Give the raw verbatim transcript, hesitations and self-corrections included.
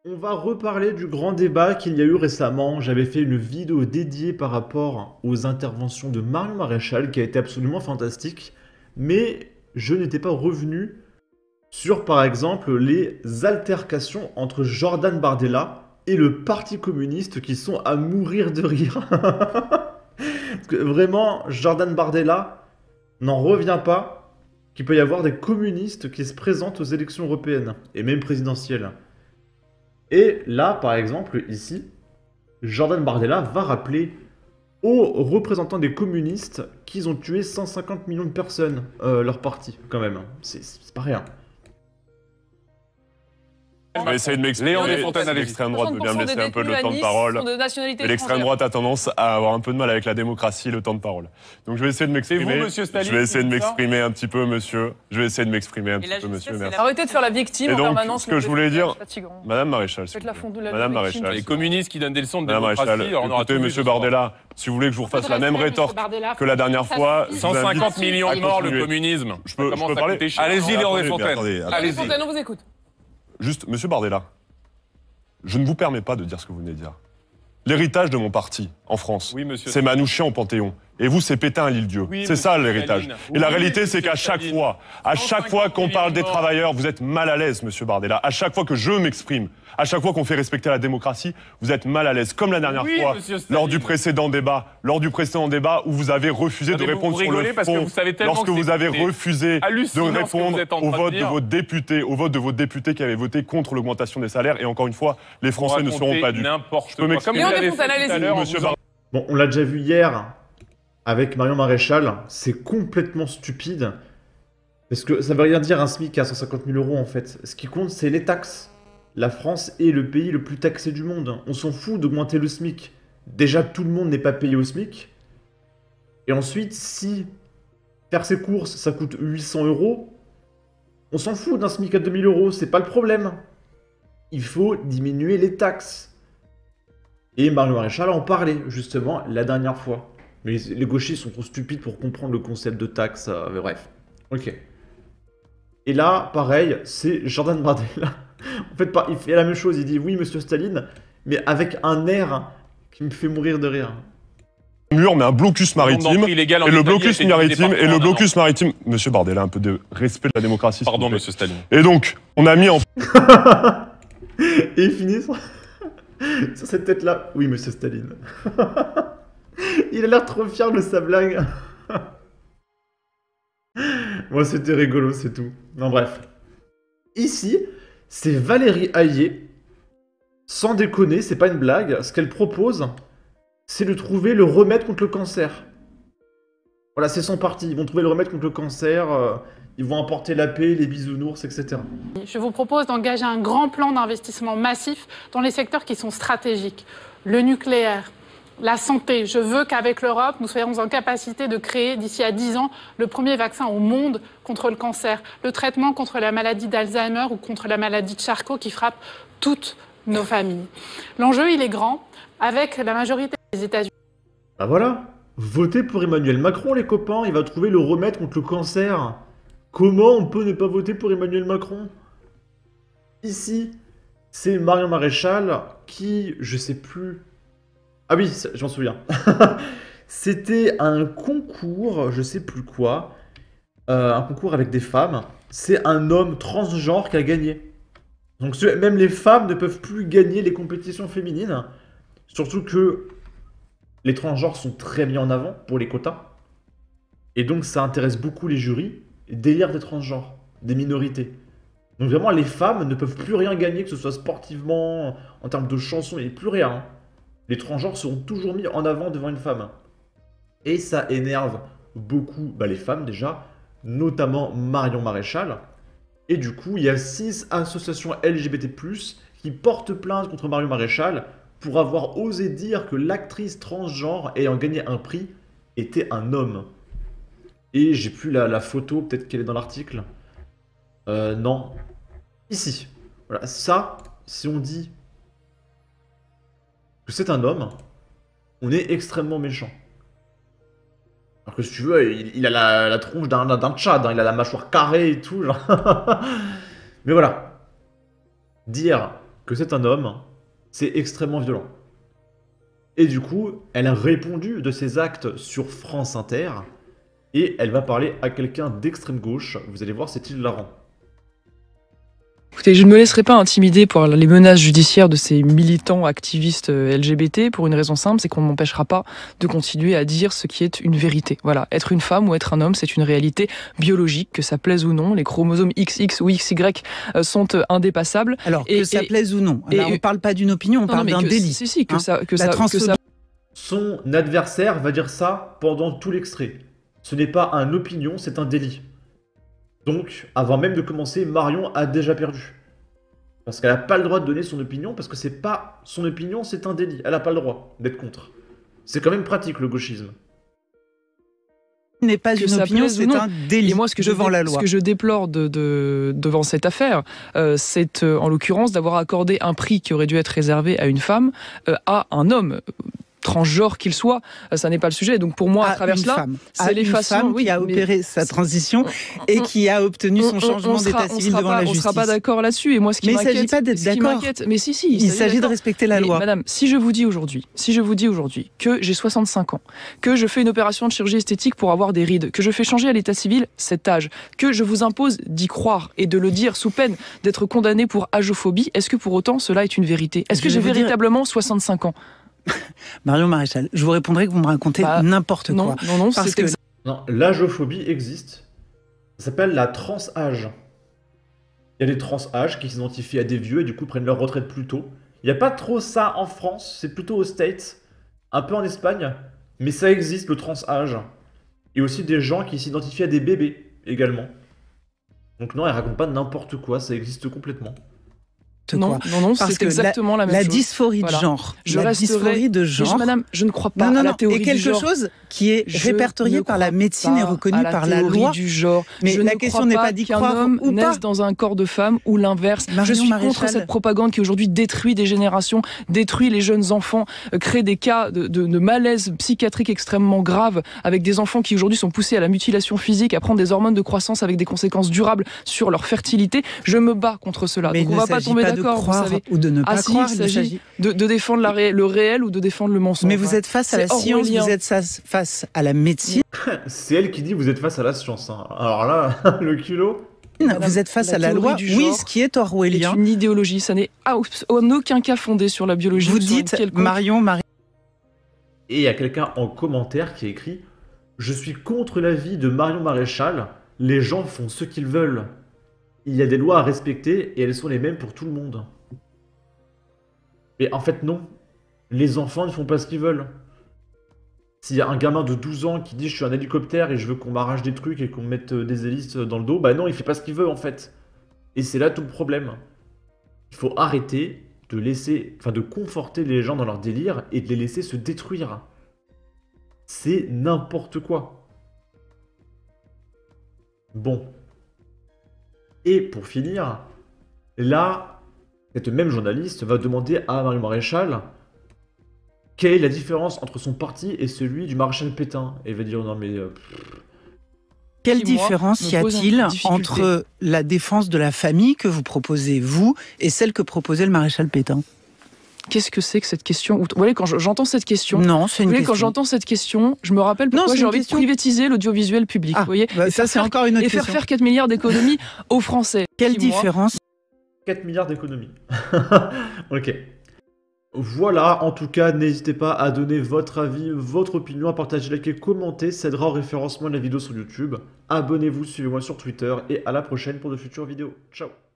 On va reparler du grand débat qu'il y a eu récemment. J'avais fait une vidéo dédiée par rapport aux interventions de Marion Maréchal qui a été absolument fantastique. Mais je n'étais pas revenu sur, par exemple, les altercations entre Jordan Bardella et le Parti communiste qui sont à mourir de rire. Parce que vraiment, Jordan Bardella n'en revient pas qu'il peut y avoir des communistes qui se présentent aux élections européennes et même présidentielles. Et là, par exemple, ici, Jordan Bardella va rappeler aux représentants des communistes qu'ils ont tué cent cinquante millions de personnes, euh, leur parti, quand même. C'est pas rien. Je vais essayer de m'exprimer. L'extrême droite veut bien me laisser un peu le temps de parole. Et l'extrême droite a tendance à avoir un peu de mal avec la démocratie et le temps de parole. Donc je vais essayer de m'exprimer. Je vais essayer de m'exprimer un petit peu, monsieur. Je vais essayer de m'exprimer un petit peu, monsieur. Merci. Arrêtez de faire la victime et en donc, permanence. Ce que je voulais dire, Madame Maréchal, Madame Maréchal, les communistes qui donnent des leçons de Madame démocratie. Maréchal, écoutez, monsieur Bardella, si vous voulez que je vous refasse la même rétorque que la dernière fois, cent cinquante millions de morts, le communisme. Je peux parler. Allez-y, Léon Desfontaines. Allez-y. On vous écoute. Juste, monsieur Bardella. Je ne vous permets pas de dire ce que vous venez de dire. L'héritage de mon parti, en France, oui, c'est Manouchian au Panthéon. Et vous, c'est Pétain à l'Île-Dieu. Oui, c'est ça l'héritage. Et oui, la réalité, c'est qu'à chaque Staline. fois, à chaque fois qu'on parle des travailleurs, vous êtes mal à l'aise, monsieur Bardella. À chaque fois que je m'exprime, à chaque fois qu'on fait respecter la démocratie, vous êtes mal à l'aise. Comme la dernière oui, fois, lors du précédent débat, lors du précédent débat où vous avez refusé de répondre sur le fond, vous savez lorsque vous avez refusé de répondre au vote de, de vos députés, au vote de vos députés qui avaient voté contre l'augmentation des salaires. Et encore une fois, les Français ne seront pas dupes. Je peux m'exprimer. Bon, on l'a déjà vu hier avec Marion Maréchal, c'est complètement stupide. Parce que ça veut rien dire un SMIC à cent cinquante mille euros en fait. Ce qui compte, c'est les taxes. La France est le pays le plus taxé du monde. On s'en fout d'augmenter le SMIC. Déjà, tout le monde n'est pas payé au SMIC. Et ensuite, si faire ses courses, ça coûte huit cents euros, on s'en fout d'un SMIC à deux mille euros, c'est pas le problème. Il faut diminuer les taxes. Et Marion Maréchal en parlait, justement, la dernière fois. Mais les gauchistes sont trop stupides pour comprendre le concept de taxe. Euh, mais bref. Ok. Et là, pareil, c'est Jordan Bardella. En fait, il fait la même chose. Il dit oui, monsieur Staline, mais avec un air qui me fait mourir de rire. Mur, mais un blocus maritime. Et le blocus maritime, et le blocus maritime. Monsieur Bardella, un peu de respect de la démocratie. Pardon, monsieur Staline. Et donc, on a mis en. Et il finit sur, sur cette tête-là. Oui, monsieur Staline. Il a l'air trop fier de sa blague. Moi, c'était rigolo, c'est tout. Non, bref. Ici, c'est Valérie Hayé. Sans déconner, c'est pas une blague. Ce qu'elle propose, c'est de trouver le remède contre le cancer. Voilà, c'est son parti. Ils vont trouver le remède contre le cancer. Euh, ils vont apporter la paix, les bisounours, et cetera. Je vous propose d'engager un grand plan d'investissement massif dans les secteurs qui sont stratégiques. Le nucléaire, la santé. Je veux qu'avec l'Europe, nous soyons en capacité de créer d'ici à dix ans le premier vaccin au monde contre le cancer, le traitement contre la maladie d'Alzheimer ou contre la maladie de Charcot qui frappe toutes nos familles. L'enjeu, il est grand, avec la majorité des États-Unis. Bah voilà, votez pour Emmanuel Macron, les copains, il va trouver le remède contre le cancer. Comment on peut ne pas voter pour Emmanuel Macron? Ici, c'est Marion Maréchal qui, je sais plus... Ah oui, je m'en souviens. C'était un concours, je sais plus quoi, euh, un concours avec des femmes. C'est un homme transgenre qui a gagné. Donc même les femmes ne peuvent plus gagner les compétitions féminines. Surtout que les transgenres sont très mis en avant pour les quotas. Et donc ça intéresse beaucoup les jurys. Délire des transgenres, des minorités. Donc vraiment les femmes ne peuvent plus rien gagner, que ce soit sportivement, en termes de chansons, et plus rien. Les transgenres seront toujours mis en avant devant une femme. Et ça énerve beaucoup bah, les femmes déjà, notamment Marion Maréchal. Et du coup, il y a six associations L G B T plus, qui portent plainte contre Marion Maréchal pour avoir osé dire que l'actrice transgenre ayant gagné un prix était un homme. Et j'ai plus la, la photo, peut-être qu'elle est dans l'article. Euh, non. Ici. Voilà, ça, si on dit que c'est un homme, on est extrêmement méchant. Alors que si tu veux, il, il a la, la tronche d'un tchad, hein, il a la mâchoire carrée et tout, genre. Mais voilà. Dire que c'est un homme, c'est extrêmement violent. Et du coup, elle a répondu de ses actes sur France Inter, et elle va parler à quelqu'un d'extrême gauche. Vous allez voir, c'est hilarant. Écoutez, je ne me laisserai pas intimider par les menaces judiciaires de ces militants activistes L G B T pour une raison simple, c'est qu'on ne m'empêchera pas de continuer à dire ce qui est une vérité. Voilà, être une femme ou être un homme, c'est une réalité biologique, que ça plaise ou non. Les chromosomes X X ou X Y sont indépassables. Alors, et, que ça et, plaise ou non. Là, on ne parle pas d'une opinion, on non, parle d'un délit. Si, si, que hein, ça... Que ça, que ça... Son adversaire va dire ça pendant tout l'extrait. Ce n'est pas une opinion, c'est un délit. Donc, avant même de commencer, Marion a déjà perdu. Parce qu'elle n'a pas le droit de donner son opinion, parce que c'est pas son opinion, c'est un délit. Elle n'a pas le droit d'être contre. C'est quand même pratique, le gauchisme. Ce n'est pas une opinion, c'est un délit. Et moi, ce que devant je, la loi. Ce que je déplore de, de, devant cette affaire, euh, c'est euh, en l'occurrence d'avoir accordé un prix qui aurait dû être réservé à une femme, euh, à un homme. Transgenre qu'il soit, ça n'est pas le sujet. Donc pour moi, à, à travers cela, c'est l'effacement. Femme oui, qui a opéré sa transition et qui a obtenu son changement d'état civil devant pas, la justice. On ne sera pas d'accord là-dessus. Et moi, ce qui m'inquiète, mais il ne s'agit pas d'être d'accord. Mais si, si. Il, il s'agit de respecter la mais, loi. Madame, si je vous dis aujourd'hui, si je vous dis aujourd'hui que j'ai soixante-cinq ans, que je fais une opération de chirurgie esthétique pour avoir des rides, que je fais changer à l'état civil cet âge, que je vous impose d'y croire et de le dire sous peine d'être condamné pour ageophobie, est-ce que pour autant cela est une vérité? Est-ce que j'ai véritablement dire... soixante-cinq ans? Marion Maréchal, je vous répondrai que vous me racontez bah, n'importe quoi. Non, non, non, parce que exa... non, l'ageophobie existe. Ça s'appelle la trans-âge. Il y a des trans-âges qui s'identifient à des vieux et du coup prennent leur retraite plus tôt. Il n'y a pas trop ça en France, c'est plutôt aux States, un peu en Espagne, mais ça existe le trans-âge. Et aussi des gens qui s'identifient à des bébés également. Donc non, elle raconte pas n'importe quoi, ça existe complètement. Non, non, non, c'est exactement la, la même la chose. La dysphorie de voilà. genre. Je la dysphorie de genre. Je, madame, je ne crois pas non, non, à la non. théorie du genre. Et quelque chose qui est je répertorié par la médecine et reconnu la par la loi. Du genre. Mais je la question n'est pas d'y croire homme ou pas. Naisse dans un corps de femme ou l'inverse. Je suis Maréchal. contre cette propagande qui aujourd'hui détruit des générations, détruit les jeunes enfants, euh, crée des cas de, de, de malaise psychiatrique extrêmement graves avec des enfants qui aujourd'hui sont poussés à la mutilation physique, à prendre des hormones de croissance avec des conséquences durables sur leur fertilité. Je me bats contre cela. Mais donc on ne va pas tomber d'accord, vous savez. Ou de ne pas ah, croire, si, il s'agit de, de défendre la ré... le réel ou de défendre le mensonge. Mais vous êtes face à la science, vous êtes face à la médecine. C'est elle qui dit vous êtes face à la science. Hein. Alors là, le culot. Madame, vous êtes face la à la loi, du oui, ce qui est orwellien. C'est une idéologie, ça n'est en aucun cas fondé sur la biologie. Vous dites Marion, Marie. Et il y a quelqu'un en commentaire qui a écrit « Je suis contre l'avis de Marion Maréchal, les gens font ce qu'ils veulent. Il y a des lois à respecter et elles sont les mêmes pour tout le monde. » Mais en fait, non. Les enfants ne font pas ce qu'ils veulent. S'il y a un gamin de douze ans qui dit « Je suis un hélicoptère et je veux qu'on m'arrache des trucs et qu'on me mette des hélices dans le dos », bah non, il fait pas ce qu'il veut en fait. Et c'est là tout le problème. Il faut arrêter de laisser, enfin de conforter les gens dans leur délire et de les laisser se détruire. C'est n'importe quoi. Bon. Et pour finir, là... Cette même journaliste va demander à Marion Maréchal quelle est la différence entre son parti et celui du maréchal Pétain. Et elle va dire non mais... Euh, quelle différence y a-t-il entre la défense de la famille que vous proposez, vous, et celle que proposait le maréchal Pétain? Qu'est-ce que c'est que cette question? Vous voyez, quand j'entends cette question, non, c'est une vous voyez, question. Quand j'entends cette question, je me rappelle pourquoi j'ai envie question. de privatiser l'audiovisuel public. Ah, vous voyez, bah, ça c'est encore une autre et question. faire faire quatre milliards d'économies aux Français. Quelle différence? quatre milliards d'économies. Ok. Voilà, en tout cas, n'hésitez pas à donner votre avis, votre opinion, à partager, liker, commenter. Ça aidera au référencement de la vidéo sur YouTube. Abonnez-vous, suivez-moi sur Twitter et à la prochaine pour de futures vidéos. Ciao.